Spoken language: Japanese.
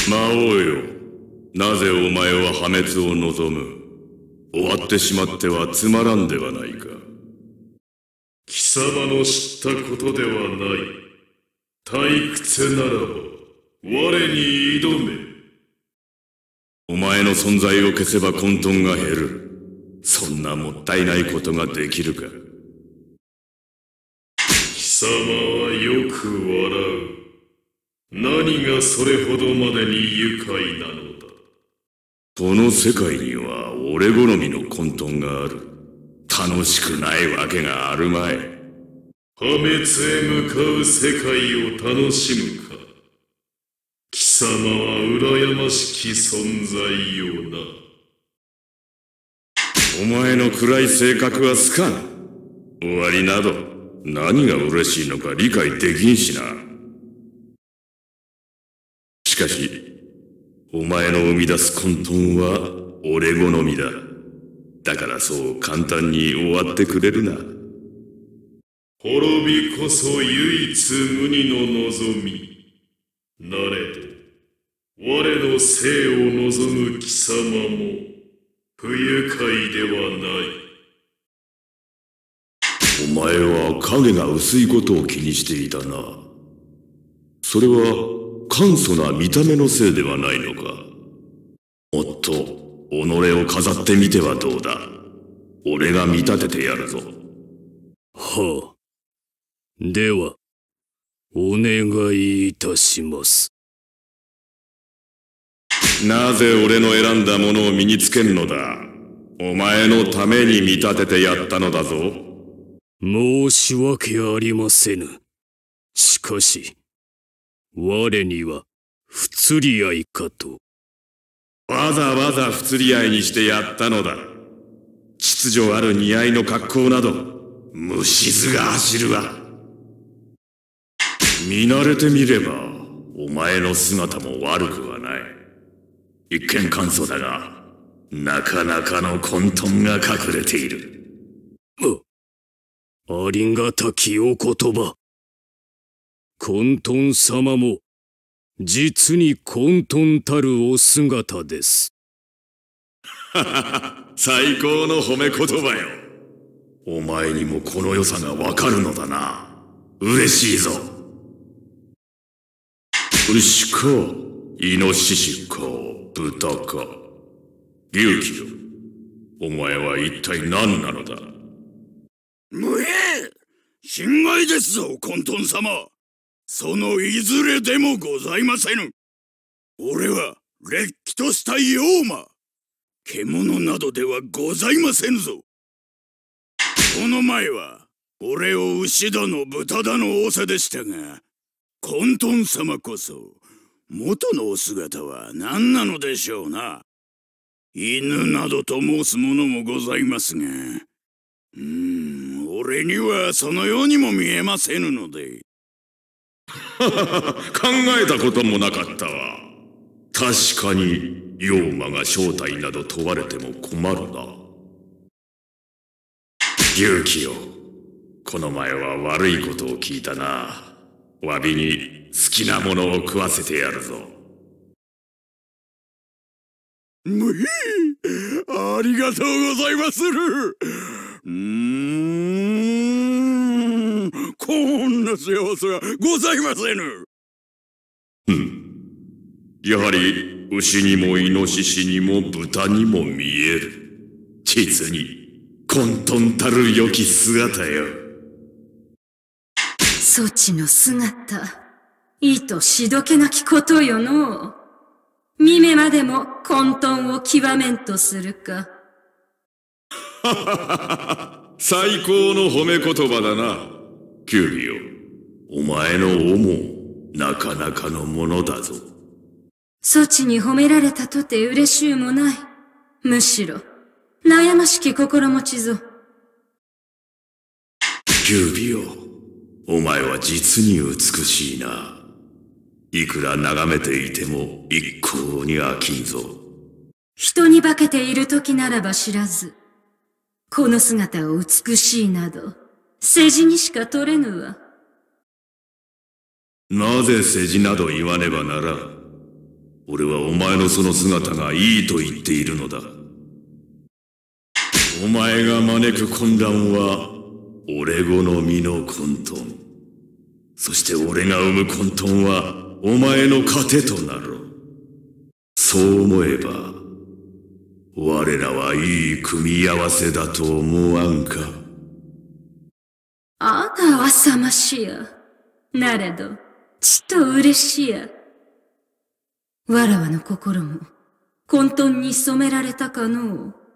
魔王よ、なぜお前は破滅を望む？終わってしまってはつまらんではないか。 貴様の知ったことではない。退屈ならば我に挑め。 お前の存在を消せば混沌が減る。そんなもったいないことができるか。 貴様はよく笑う。何がそれほどまでに愉快なのだ。 この世界には俺好みの混沌がある。楽しくないわけがあるまい。 破滅へ向かう世界を楽しむか。貴様は羨ましき存在よな。 お前の暗い性格は好かん。終わりなど何が嬉しいのか理解できんしな。しかしお前の生み出す混沌は俺好みだ。だからそう簡単に終わってくれるな。 滅びこそ唯一無二の望み。なれど我の生を望む貴様も不愉快ではない。 お前は影が薄いことを気にしていたな。それは簡素な見た目のせいではないのか。もっと己を飾ってみてはどうだ。俺が見立ててやるぞ。 はあ。では、お願いいたします。 なぜ俺の選んだものを身につけんのだ。お前のために見立ててやったのだぞ。 申し訳ありませぬ。しかし、我には不釣り合いかと。 わざわざ不釣り合いにしてやったのだ。秩序ある似合いの格好など虫唾が走るわ。見慣れてみればお前の姿も悪くはない。一見簡素だがなかなかの混沌が隠れている。 ありがたきお言葉。混沌様も実に混沌たるお姿です。 最高の褒め言葉よ。お前にもこの良さがわかるのだな。嬉しいぞ。牛かイノシシか豚か。龍騎よ、お前は一体何なのだ。 無礼！心外ですぞ混沌様。そのいずれでもございませぬ。俺はれっきとした妖魔。獣などではございませぬぞ。この前は俺を牛だの豚だの仰せでしたが、混沌様こそ元のお姿は何なのでしょうな。犬などと申すものもございますが、俺にはそのようにも見えませぬので。 考えたこともなかったわ。確かに妖魔が正体など問われても困るな。勇気よ、この前は悪いことを聞いたな。詫びに好きなものを食わせてやるぞ。 ありがとうございまする。こんな幸せはございませぬ。 やはり牛にもイノシシにも豚にも見える。実に混沌たる良き姿よ。 そちの姿、いとしどけなきことよのう。見目までも混沌を極めんとするか。 最高の褒め言葉だな。キュービよ、お前の尾もなかなかのものだぞ。 そちに褒められたとて嬉しゅうもない。むしろ悩ましき心持ちぞ。 キュービよ、お前は実に美しいな。いくら眺めていても一向に飽きんぞ。 人に化けている時ならば知らず、この姿を美しいなど世辞にしか取れぬわ。 なぜ世辞など言わねばならん。 俺はお前のその姿がいいと言っているのだ。お前が招く混乱は、俺好みの混沌。そして俺が生む混沌は、お前の糧となろう。そう思えば、我らはいい組み合わせだと思わんか。 あら、浅ましや。なれど、ちと嬉しや。わらわの心も混沌に染められたかのう。